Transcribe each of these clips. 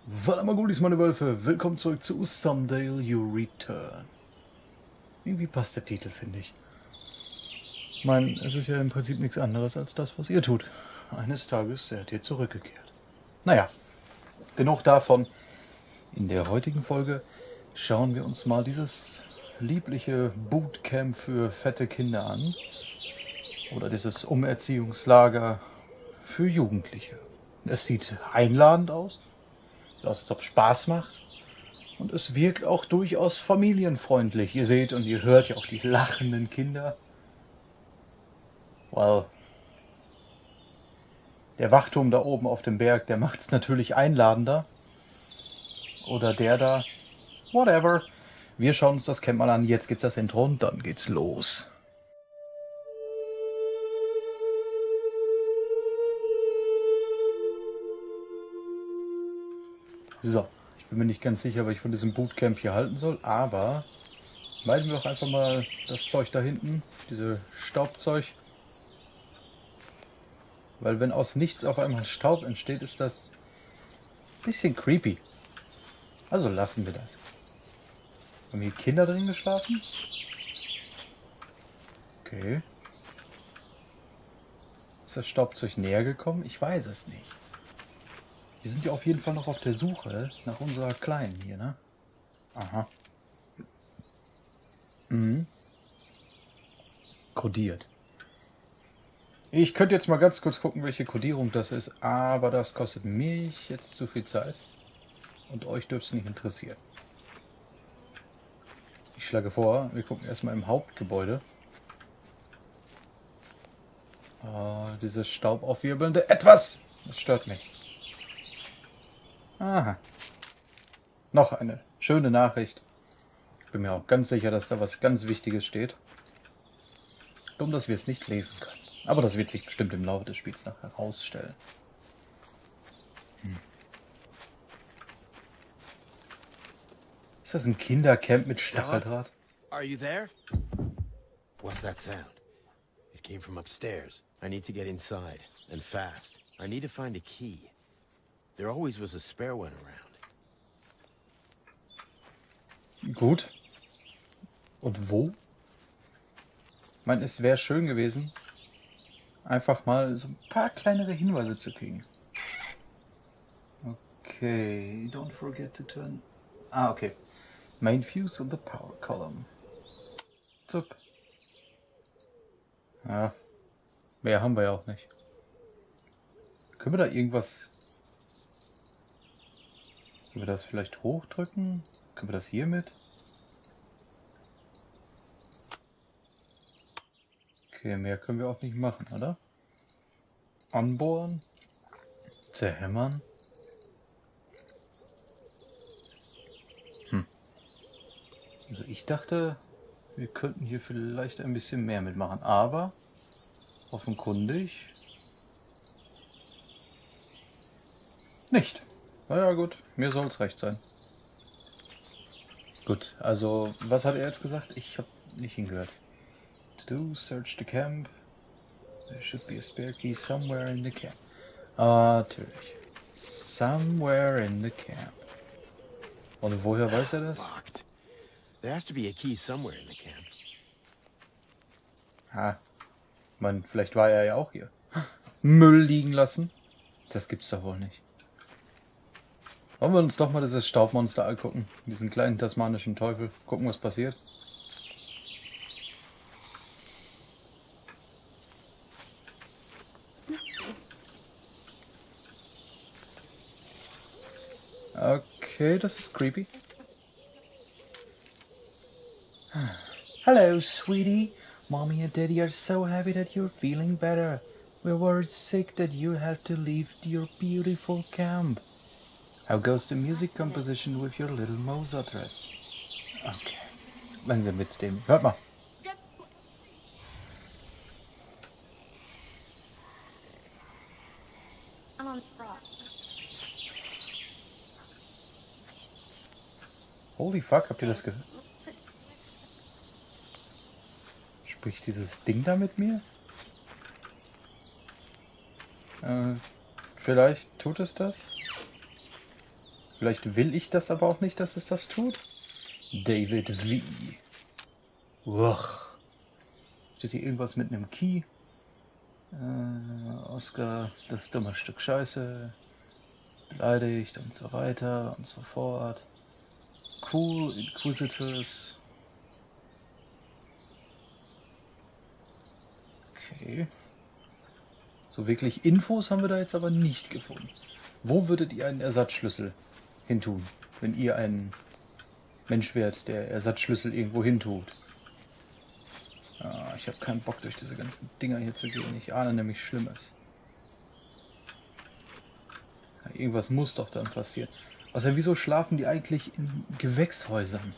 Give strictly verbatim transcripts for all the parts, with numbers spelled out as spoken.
Valamagulis, meine Wölfe, willkommen zurück zu Someday You Return. Irgendwie passt der Titel, finde ich. Ich meine, es ist ja im Prinzip nichts anderes als das, was ihr tut. Eines Tages seid ihr zurückgekehrt. Naja, genug davon. In der heutigen Folge schauen wir uns mal dieses liebliche Bootcamp für fette Kinder an. Oder dieses Umerziehungslager für Jugendliche. Es sieht einladend aus. Als ob es Spaß macht. Und es wirkt auch durchaus familienfreundlich. Ihr seht und ihr hört ja auch die lachenden Kinder. Well, der Wachturm da oben auf dem Berg, der macht es natürlich einladender. Oder der da. Whatever. Wir schauen uns das Camp mal an. Jetzt gibt's das Intro und dann geht's los. So, ich bin mir nicht ganz sicher, was ich von diesem Bootcamp hier halten soll, aber meiden wir doch einfach mal das Zeug da hinten, diese Staubzeug. Weil wenn aus nichts auf einmal Staub entsteht, ist das ein bisschen creepy. Also lassen wir das. Haben hier Kinder drin geschlafen? Okay. Ist das Staubzeug näher gekommen? Ich weiß es nicht. Wir sind ja auf jeden Fall noch auf der Suche nach unserer Kleinen hier, ne? Aha. Mhm. Kodiert. Ich könnte jetzt mal ganz kurz gucken, welche Kodierung das ist, aber das kostet mich jetzt zu viel Zeit. Und euch dürfte es nicht interessieren. Ich schlage vor, wir gucken erstmal im Hauptgebäude. Oh, dieses staubaufwirbelnde Etwas! Das stört mich. Aha. Noch eine schöne Nachricht. Ich bin mir auch ganz sicher, dass da was ganz Wichtiges steht. Dumm, dass wir es nicht lesen können. Aber das wird sich bestimmt im Laufe des Spiels noch herausstellen. Hm. Ist das ein Kindercamp mit Stacheldraht? Are you there? What's that sound? It came from upstairs. I need to get inside, and fast. I need to find a key. There always was a spare one around. Gut. Und wo? Ich meine, es wäre schön gewesen, einfach mal so ein paar kleinere Hinweise zu kriegen. Okay, don't forget to turn... Ah, okay. Main fuse on the power column. Zup. Ja, mehr haben wir ja auch nicht. Können wir da irgendwas... Können wir das vielleicht hochdrücken? Können wir das hier mit? Okay, mehr können wir auch nicht machen, oder? Anbohren? Zerhämmern? Hm. Also ich dachte, wir könnten hier vielleicht ein bisschen mehr mitmachen, aber offenkundig nicht. Na ja, gut, mir soll es recht sein. Gut, also, was hat er jetzt gesagt? Ich habe nicht hingehört. To do, search the camp. There should be a spare key somewhere in the camp. Ah, natürlich. Somewhere in the camp. Und woher weiß er das? Locked. There has to be a key somewhere in the camp. Ah, ich meine, vielleicht war er ja auch hier. Müll liegen lassen? Das gibt's doch wohl nicht. Wollen wir uns doch mal dieses Staubmonster angucken? Diesen kleinen tasmanischen Teufel. Gucken, was passiert. Okay, das ist creepy. Hello, sweetie. Mommy and Daddy are so happy that you're feeling better. We're worried sick that you have to leave your beautiful camp. How goes the music composition with your little Mozart dress? Okay. Wenn sie mitstimmen. Hört mal. Holy fuck, habt ihr das gehört? Spricht dieses Ding da mit mir? Äh, vielleicht tut es das? Vielleicht will ich das aber auch nicht, dass es das tut. David V. Uch. Steht hier irgendwas mit einem Key? Äh, Oscar, das dumme Stück Scheiße. Beleidigt und so weiter und so fort. Cool, Inquisitors. Okay. So wirklich Infos haben wir da jetzt aber nicht gefunden. Wo würdet ihr einen Ersatzschlüssel hintun, wenn ihr ein Mensch wärt, der Ersatzschlüssel irgendwo hintut? Ah, ich habe keinen Bock, durch diese ganzen Dinger hier zu gehen. Ich ahne nämlich Schlimmes. Ja, irgendwas muss doch dann passieren. Außer wieso schlafen die eigentlich in Gewächshäusern?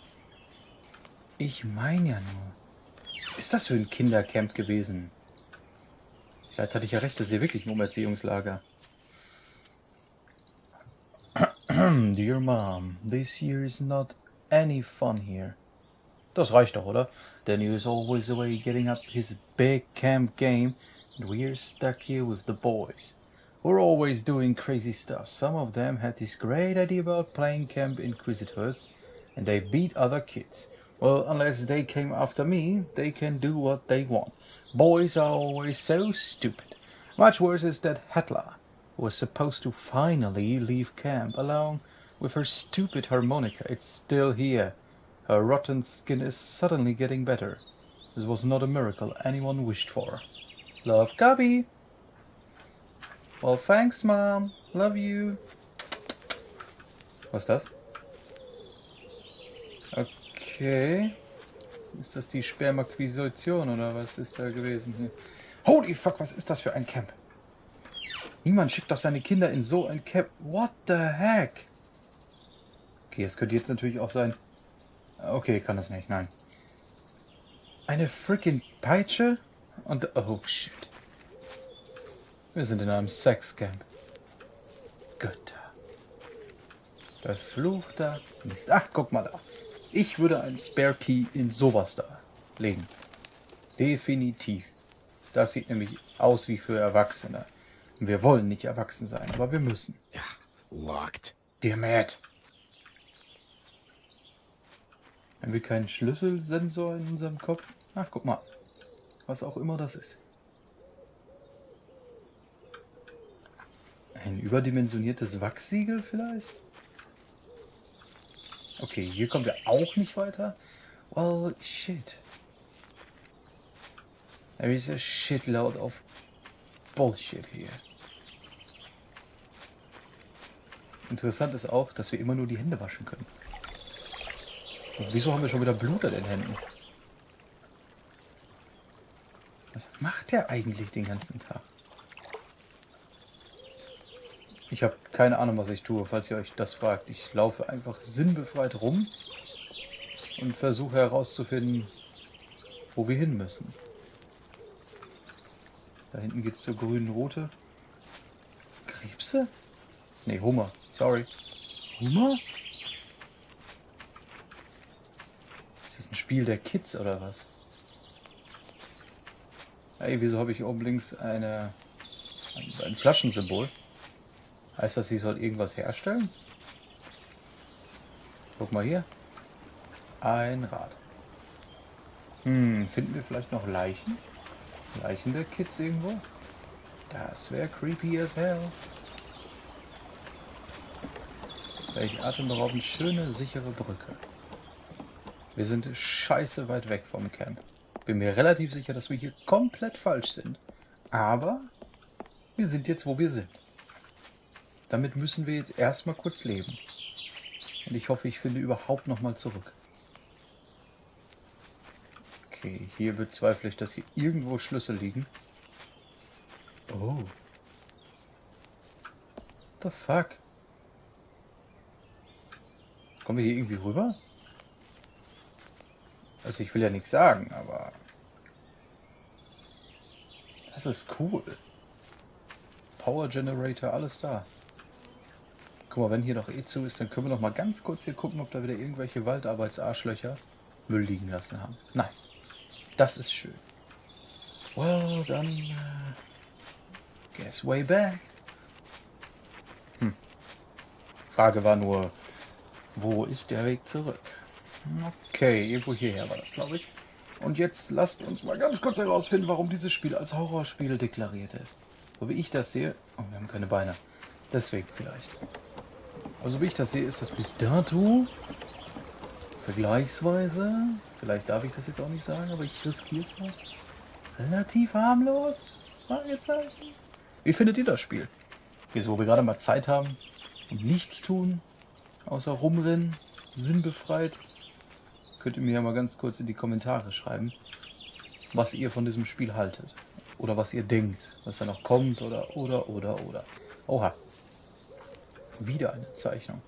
Ich meine ja nur. Was ist das für ein Kindercamp gewesen? Vielleicht hatte ich ja recht, das ist ja wirklich ein Umerziehungslager. Dear Mom, this year is not any fun here. Das reicht doch, oder? Danny is always away getting up his big camp game, and we're stuck here with the boys. We're always doing crazy stuff. Some of them had this great idea about playing Camp Inquisitors, and they beat other kids. Well, unless they came after me, they can do what they want. Boys are always so stupid. Much worse is that Hetla, who was supposed to finally leave camp along with her stupid harmonica. It's still here. Her rotten skin is suddenly getting better. This was not a miracle anyone wished for. Love, Gabby. Well, thanks, Mom. Love you. Was ist das? Okay. Ist das die Spermaquisition oder was ist da gewesen hier? Holy fuck, was ist das für ein Camp? Niemand schickt doch seine Kinder in so ein Camp. What the heck? Okay, es könnte jetzt natürlich auch sein... Okay, kann das nicht, nein. Eine freaking Peitsche? Und... Oh, shit. Wir sind in einem Sexcamp. Götter. Verfluchter Mist. Ach, guck mal da. Ich würde einen Spare Key in sowas da legen. Definitiv. Das sieht nämlich aus wie für Erwachsene. Und wir wollen nicht erwachsen sein, aber wir müssen. Ja, locked. Dear Matt. Haben wir keinen Schlüsselsensor in unserem Kopf? Ach, guck mal. Was auch immer das ist. Ein überdimensioniertes Wachssiegel vielleicht? Okay, hier kommen wir auch nicht weiter. Well, shit. There is a shitload of bullshit here. Interessant ist auch, dass wir immer nur die Hände waschen können. Und wieso haben wir schon wieder Blut an den Händen? Was macht der eigentlich den ganzen Tag? Ich habe keine Ahnung, was ich tue, falls ihr euch das fragt. Ich laufe einfach sinnbefreit rum und versuche herauszufinden, wo wir hin müssen. Da hinten geht es zur grünen Route. Krebse? Ne, Hummer. Sorry. Hummer? Ist das ein Spiel der Kids oder was? Ey, wieso habe ich oben links eine, ein, ein Flaschensymbol? Heißt das, sie soll irgendwas herstellen? Guck mal hier. Ein Rad. Hm, finden wir vielleicht noch Leichen? Leichen der Kids irgendwo? Das wäre creepy as hell. Welch atemberaubend schöne, sichere Brücke. Wir sind scheiße weit weg vom Camp. Bin mir relativ sicher, dass wir hier komplett falsch sind. Aber wir sind jetzt, wo wir sind. Damit müssen wir jetzt erstmal kurz leben. Und ich hoffe, ich finde überhaupt nochmal zurück. Okay, hier bezweifle ich, dass hier irgendwo Schlüssel liegen. Oh. What the fuck? Kommen wir hier irgendwie rüber? Also ich will ja nichts sagen, aber... Das ist cool. Power Generator, alles da. Guck mal, wenn hier noch eh zu ist, dann können wir noch mal ganz kurz hier gucken, ob da wieder irgendwelche Waldarbeitsarschlöcher Müll liegen lassen haben. Nein. Das ist schön. Well, dann... Uh, guess way back. Hm. Frage war nur, wo ist der Weg zurück? Okay, irgendwo hierher war das, glaube ich. Und jetzt lasst uns mal ganz kurz herausfinden, warum dieses Spiel als Horrorspiel deklariert ist. So wie ich das sehe... Oh, wir haben keine Beine. Deswegen vielleicht. Also wie ich das sehe, ist das bis dato vergleichsweise, vielleicht darf ich das jetzt auch nicht sagen, aber ich riskiere es mal, relativ harmlos. Fragezeichen. Wie findet ihr das Spiel? Jetzt, wo wir gerade mal Zeit haben und nichts tun, außer rumrennen, sinnbefreit, könnt ihr mir ja mal ganz kurz in die Kommentare schreiben, was ihr von diesem Spiel haltet. Oder was ihr denkt, was da noch kommt, oder, oder, oder, oder. Oha. Wieder eine Zeichnung.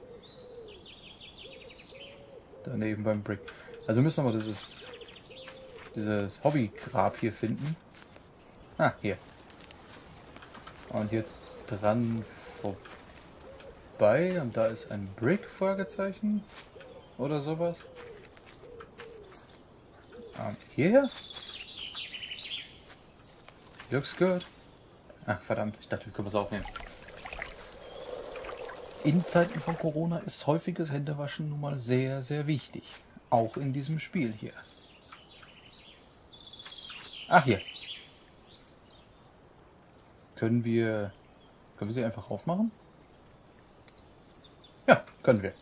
Daneben beim Brick. Also müssen wir mal dieses, dieses Hobbygrab hier finden. Ah, hier. Und jetzt dran vorbei. Und da ist ein Brick, Fragezeichen. Oder sowas. Um, hierher? Looks good. Ach, verdammt. Ich dachte, wir können es aufnehmen. In Zeiten von Corona ist häufiges Händewaschen nun mal sehr, sehr wichtig. Auch in diesem Spiel hier. Ach, hier. Können wir... Können wir sie einfach aufmachen? Ja, können wir.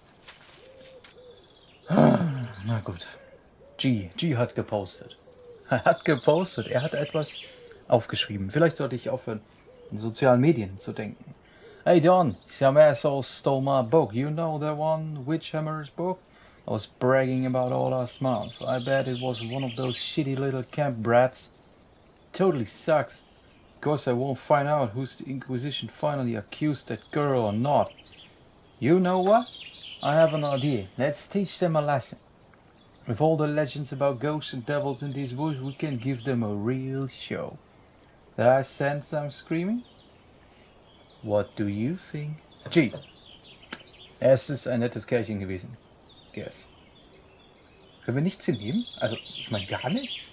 Na gut. G. G hat gepostet. Er hat gepostet. Er hat etwas aufgeschrieben. Vielleicht sollte ich aufhören, in sozialen Medien zu denken. Hey Don, some asshole stole my book. You know that one, Witchhammer's book? I was bragging about all last month. I bet it was one of those shitty little camp brats. Totally sucks. Because I won't find out who's the Inquisition finally accused that girl or not. You know what? I have an idea. Let's teach them a lesson. With all the legends about ghosts and devils in these woods, we can give them a real show. Did I sense some screaming? What do you think? G. Es ist ein nettes Kerlchen gewesen. Guess. Können wir nichts hinnehmen? Also, ich meine gar nichts?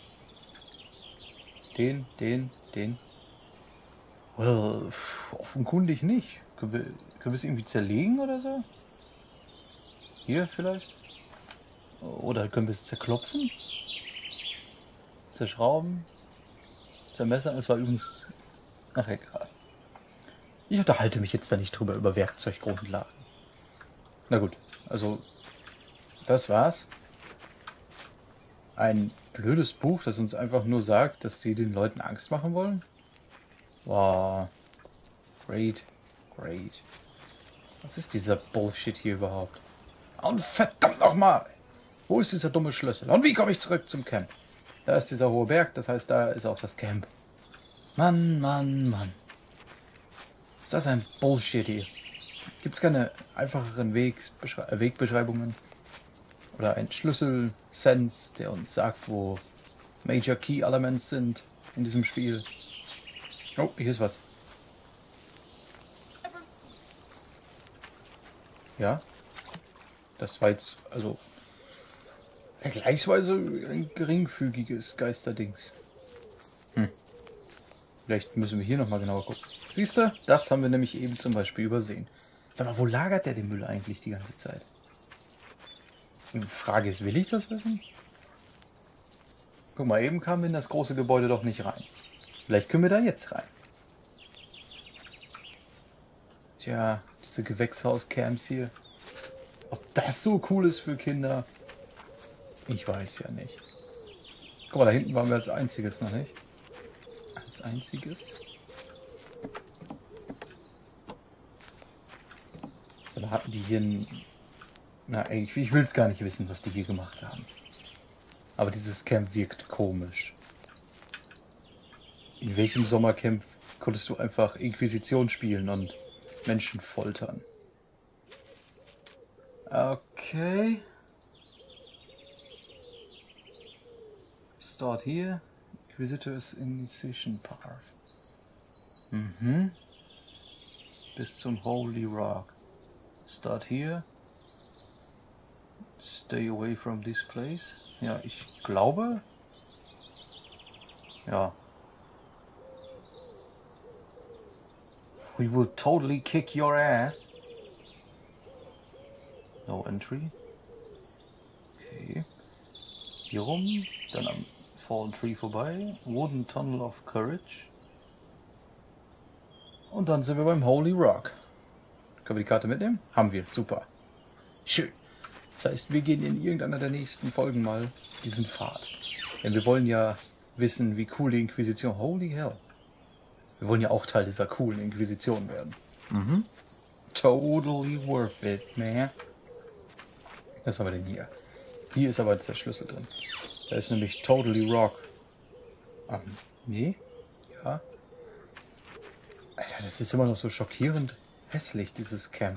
Den, den, den. Well, offenkundig nicht. Können wir, können wir es irgendwie zerlegen oder so? Hier vielleicht? Oder können wir es zerklopfen? Zerschrauben? Zermessern? Das war übrigens... Ach, egal. Ich unterhalte mich jetzt da nicht drüber, über Werkzeuggrundlagen. Na gut, also das war's. Ein blödes Buch, das uns einfach nur sagt, dass sie den Leuten Angst machen wollen. Wow. Great. Great. Was ist dieser Bullshit hier überhaupt? Und verdammt nochmal! Wo ist dieser dumme Schlüssel? Und wie komme ich zurück zum Camp? Da ist dieser hohe Berg, das heißt, da ist auch das Camp. Mann, Mann, Mann. Ist das ein Bullshit hier? Gibt es keine einfacheren Wegsbeschrei- äh, Wegbeschreibungen? Oder ein Schlüssel-Sense, der uns sagt, wo Major Key Elements sind in diesem Spiel? Oh, hier ist was. Ja. Das war jetzt, also, vergleichsweise ein geringfügiges Geisterdings. Hm. Vielleicht müssen wir hier nochmal genauer gucken. Siehst du? Das haben wir nämlich eben zum Beispiel übersehen. Sag mal, wo lagert der den Müll eigentlich die ganze Zeit? Und die Frage ist, will ich das wissen? Guck mal, eben kamen wir in das große Gebäude doch nicht rein. Vielleicht können wir da jetzt rein. Tja, diese Gewächshaus-Camps hier. Ob das so cool ist für Kinder? Ich weiß ja nicht. Guck mal, da hinten waren wir als einziges noch nicht. Als einziges? So, da hatten die hier ein... Na, ich, ich will es gar nicht wissen, was die hier gemacht haben. Aber dieses Camp wirkt komisch. In welchem Sommercamp konntest du einfach Inquisition spielen und Menschen foltern? Okay. Start here. Inquisitors Initiation Path. Mhm. Bis zum Holy Rock. Start here. Stay away from this place. Ja, ich glaube. Ja. We will totally kick your ass. No entry. Okay. Hier rum, dann am Fallen Tree vorbei. Wooden Tunnel of Courage. Und dann sind wir beim Holy Rock. Können wir die Karte mitnehmen? Haben wir, super. Schön. Das heißt, wir gehen in irgendeiner der nächsten Folgen mal diesen Pfad. Denn wir wollen ja wissen, wie cool die Inquisition... Holy hell. Wir wollen ja auch Teil dieser coolen Inquisition werden. Mhm. Totally worth it, man. Was haben wir denn hier? Hier ist aber jetzt der Schlüssel drin. Da ist nämlich Totally Rock. Ah, nee? Ja. Alter, das ist immer noch so schockierend hässlich, dieses Camp.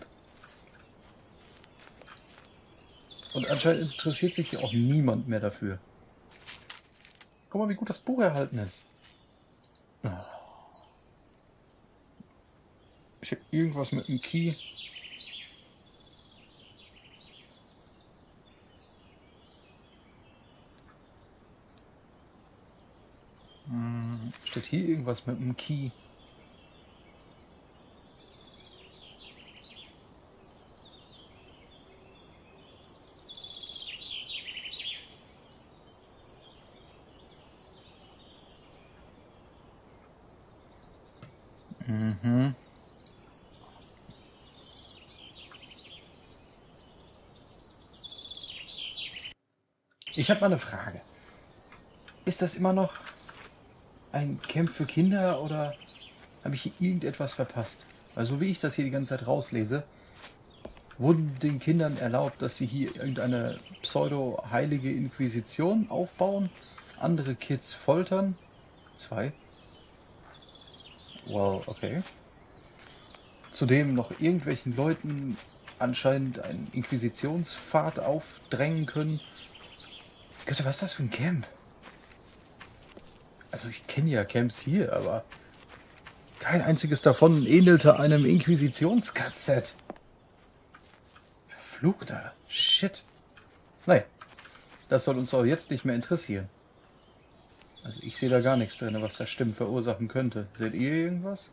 Und anscheinend interessiert sich hier auch niemand mehr dafür. Guck mal, wie gut das Buch erhalten ist. Oh. Ich habe irgendwas mit dem Key. Hm, steht hier irgendwas mit dem Key? Mhm. Ich habe mal eine Frage. Ist das immer noch ein Camp für Kinder oder habe ich hier irgendetwas verpasst? Also wie ich das hier die ganze Zeit rauslese, wurden den Kindern erlaubt, dass sie hier irgendeine pseudo-heilige Inquisition aufbauen, andere Kids foltern. Zwei. Well, okay. Zudem noch irgendwelchen Leuten anscheinend einen Inquisitionspfad aufdrängen können. Götter, was ist das für ein Camp? Also ich kenne ja Camps hier, aber kein einziges davon ähnelte einem Inquisitions-K Z. Verfluchter Shit. Nein, das soll uns auch jetzt nicht mehr interessieren. Also ich sehe da gar nichts drin, was das Stimmen verursachen könnte. Seht ihr irgendwas?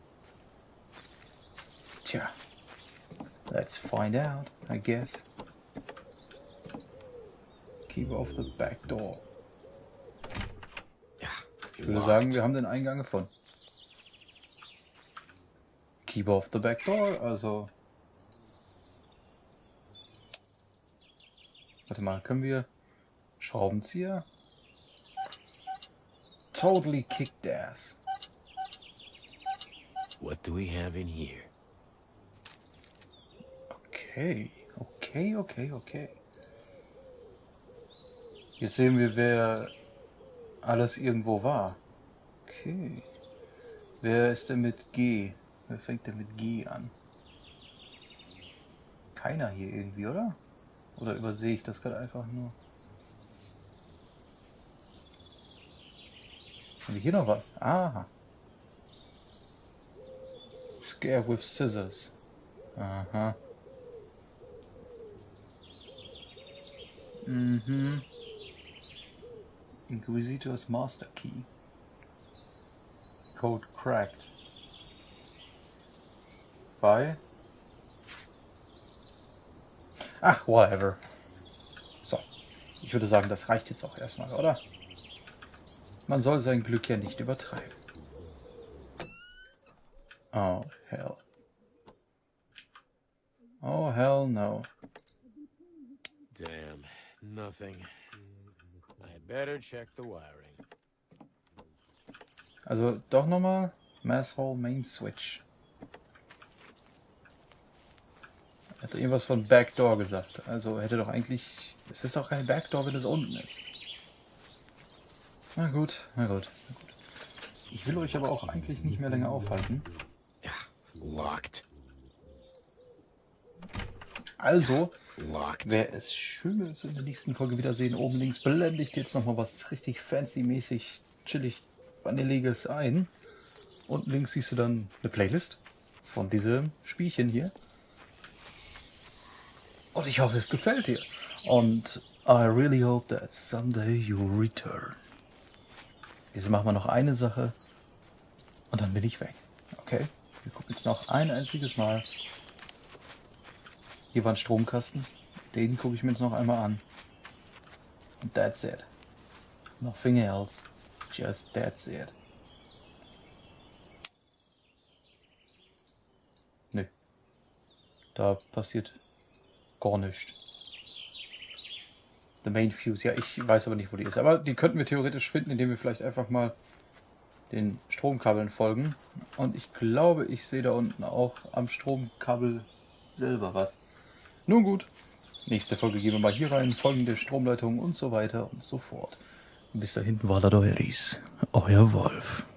Tja, let's find out, I guess. Keeper of the back door. Ich würde sagen, wir haben den Eingang gefunden. Keeper of the back door, also... Warte mal, können wir... Schraubenzieher? Totally kicked ass. What do we have in here? Okay, okay, okay, okay. Jetzt sehen wir, wer alles irgendwo war. Okay. Wer ist denn mit G? Wer fängt denn mit G an? Keiner hier irgendwie, oder? Oder übersehe ich das gerade einfach nur? Haben wir hier noch was? Aha. Scare with scissors. Aha. Mhm. Inquisitor's Master Key. Code cracked. Bei? Ach, whatever. So. Ich würde sagen, das reicht jetzt auch erstmal, oder? Man soll sein Glück ja nicht übertreiben. Oh, hell. Oh, hell no. Damn, nothing. I better check the wiring. Also doch nochmal Mass Hall Main Switch. Er hat irgendwas von Backdoor gesagt. Also hätte doch eigentlich... Es ist doch keine Backdoor, wenn es unten ist. Na gut, na gut, na gut. Ich will euch aber auch eigentlich nicht mehr länger aufhalten. Ja, locked. Also, Locked. wer es schön will, in der nächsten Folge wiedersehen, oben links blende ich dir jetzt nochmal was richtig fancy-mäßig, chillig, vanilliges ein. Unten links siehst du dann eine Playlist von diesem Spielchen hier. Und ich hoffe, es gefällt dir. Und I really hope that someday you return. Diese machen wir noch eine Sache und dann bin ich weg. Okay? Wir gucken jetzt noch ein einziges Mal. Hier war ein Stromkasten. Den gucke ich mir jetzt noch einmal an. Und that's it. Nothing else. Just that's it. Nö. Da passiert gar nichts. The main fuse. Ja, ich weiß aber nicht, wo die ist. Aber die könnten wir theoretisch finden, indem wir vielleicht einfach mal den Stromkabeln folgen. Und ich glaube, ich sehe da unten auch am Stromkabel selber was. Nun gut. Nächste Folge gehen wir mal hier rein, folgende Stromleitungen und so weiter und so fort. Und bis dahin, Valadoiris, euer Wolf.